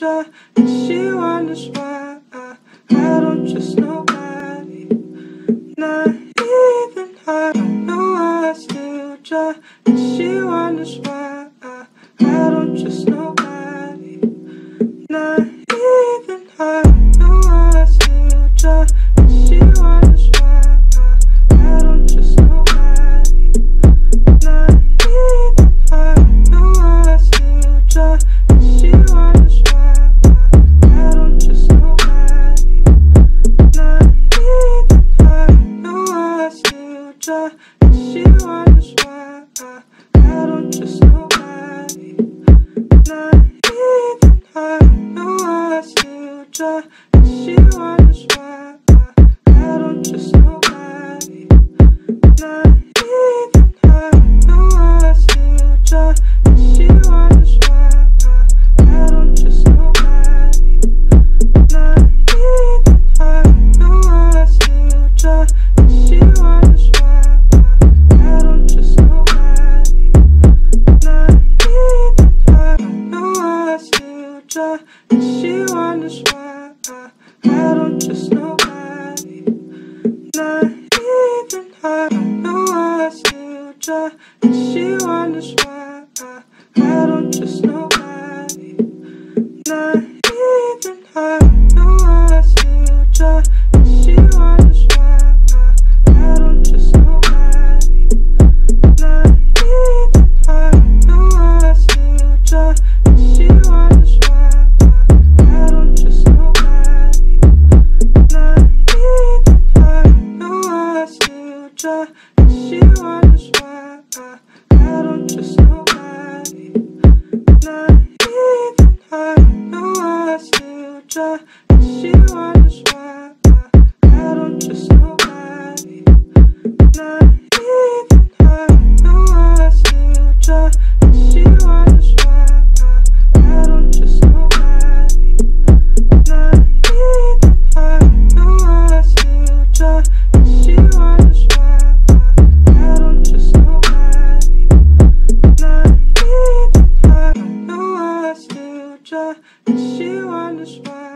try, and she wonders why I don't trust nobody. Not even I don't know why I still try, and she wonders why I don't trust nobody. Not even I don't know why I still try, and she wonders why I don't trust nobody. Not even I don't know why I still try, and she wonders why I don't trust nobody. Not even I don't know why I still try, and she wonders why I don't trust nobody. Not even I don't know why I still try, and she wonders why I don't trust nobody. Not even I don't know why I still try, and she wonders why I don't trust nobody. Not even I don't know why I still try, and she wonders why I don't trust nobody. Not even I don't know why I still try, and she wonders why I don't trust nobody. Not even I don't know why I still try, and she wonders why I don't trust nobody. Not even I don't know why I still try, and she wonders why I don't trust nobody. Not even I don't know why I still try, and she wonders why I don't trust nobody. Not even I don't know why I still try, and she wonders why I don't trust nobody. Not even I don't know why I still try, and she wonders why I don't trust nobody. Not even I don't know why I still try, and she wonders why I don't trust nobody. Not even I don't know why I still try, and she wonders why I don't trust nobody. Not even I don't know why I still try, and she wonders why